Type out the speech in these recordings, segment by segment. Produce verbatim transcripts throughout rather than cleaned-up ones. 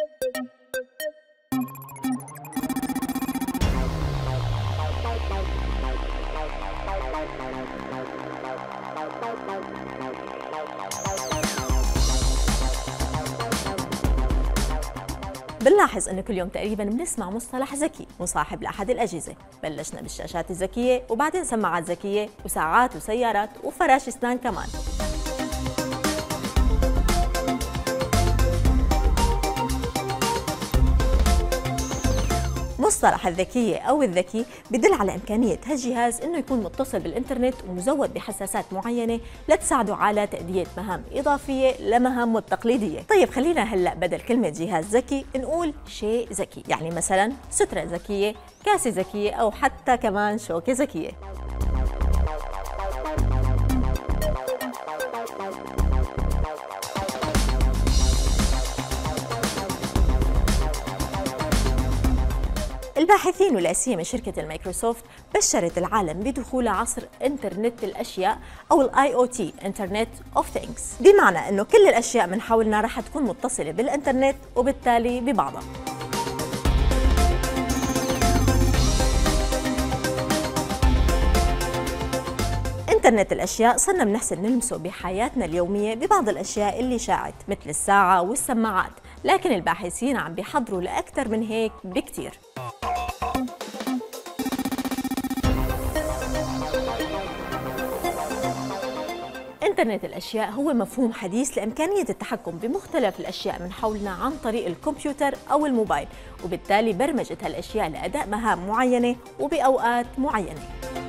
بنلاحظ انه كل يوم تقريبا بنسمع مصطلح ذكي مصاحب لاحد الاجهزه، بلشنا بالشاشات الذكيه وبعدين سماعات ذكيه وساعات وسيارات وفراش اسنان كمان. مصطلح الذكية أو الذكي بدل على إمكانية هالجهاز إنه يكون متصل بالإنترنت ومزود بحساسات معينة لتساعده على تأدية مهام إضافية لمهامه التقليدية. طيب خلينا هلأ بدل كلمة جهاز ذكي نقول شيء ذكي، يعني مثلا سترة ذكية، كاسة ذكية، أو حتى كمان شوكة ذكية. الباحثين ولا سيما شركة المايكروسوفت بشرت العالم بدخول عصر انترنت الاشياء او الاي او تي انترنت اوف ثينجز، بمعنى انه كل الاشياء من حولنا رح تكون متصلة بالانترنت وبالتالي ببعضها. انترنت الاشياء صرنا بنحسن نلمسه بحياتنا اليومية ببعض الاشياء اللي شاعت مثل الساعة والسماعات، لكن الباحثين عم بيحضروا لأكثر من هيك بكتير. إنترنت الأشياء هو مفهوم حديث لإمكانية التحكم بمختلف الأشياء من حولنا عن طريق الكمبيوتر أو الموبايل، وبالتالي برمجة هالأشياء لأداء مهام معينة وبأوقات معينة.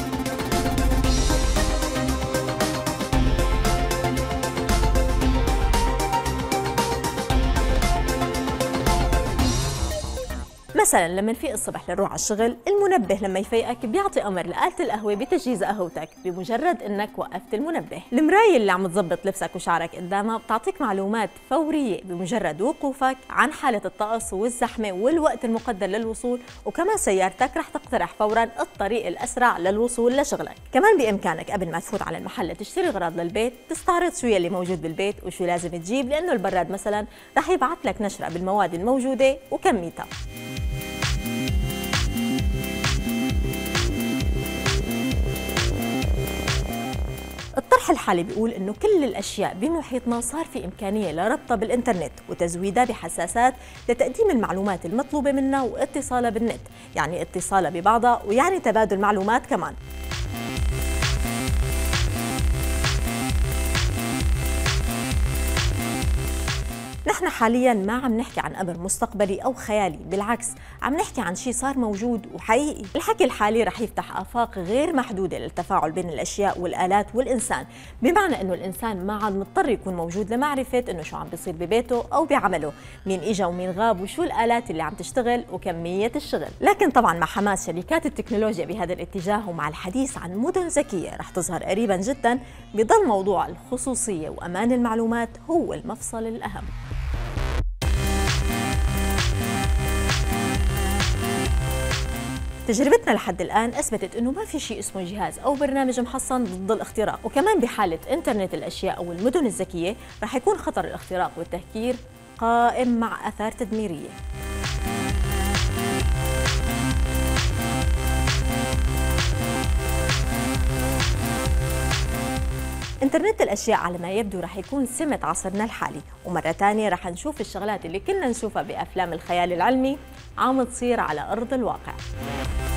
مثلا لما نفيق الصبح لنروح على الشغل، المنبه لما يفيقك بيعطي امر لآلة القهوه بتجهيز قهوتك بمجرد انك وقفت المنبه. المرايه اللي عم تظبط لبسك وشعرك قدامها بتعطيك معلومات فوريه بمجرد وقوفك عن حاله الطقس والزحمه والوقت المقدر للوصول، وكمان سيارتك رح تقترح فورا الطريق الاسرع للوصول لشغلك. كمان بامكانك قبل ما تفوت على المحل تشتري اغراض للبيت تستعرض شو يلي موجود بالبيت وشو لازم تجيب، لانه البراد مثلا رح يبعث لك نشره بالمواد الموجوده وكميتها. الطرح الحالي بيقول إنه كل الأشياء بمحيطنا صار في إمكانية لربطها بالإنترنت وتزويدها بحساسات لتقديم المعلومات المطلوبة منا واتصالها بالنت، يعني اتصالها ببعضها ويعني تبادل معلومات كمان. نحن حالياً ما عم نحكي عن أمر مستقبلي أو خيالي، بالعكس عم نحكي عن شيء صار موجود وحقيقي. الحكي الحالي رح يفتح آفاق غير محدودة للتفاعل بين الأشياء والآلات والإنسان، بمعنى إنه الإنسان ما عاد مضطر يكون موجود لمعرفة إنه شو عم بيصير ببيته أو بعمله، مين إجا ومين غاب وشو الآلات اللي عم تشتغل وكمية الشغل. لكن طبعاً مع حماس شركات التكنولوجيا بهذا الاتجاه ومع الحديث عن مدن ذكية رح تظهر قريباً جداً، بضل موضوع الخصوصية وأمان المعلومات هو المفصل الأهم. تجربتنا لحد الآن أثبتت إنه ما في شيء اسمه جهاز أو برنامج محصن ضد الاختراق، وكمان بحالة إنترنت الأشياء أو المدن الذكية رح يكون خطر الاختراق والتهكير قائم مع آثار تدميرية. إنترنت الأشياء على ما يبدو رح يكون سمة عصرنا الحالي، ومرة تانية رح نشوف الشغلات اللي كنا نشوفها بأفلام الخيال العلمي عم تصير على أرض الواقع.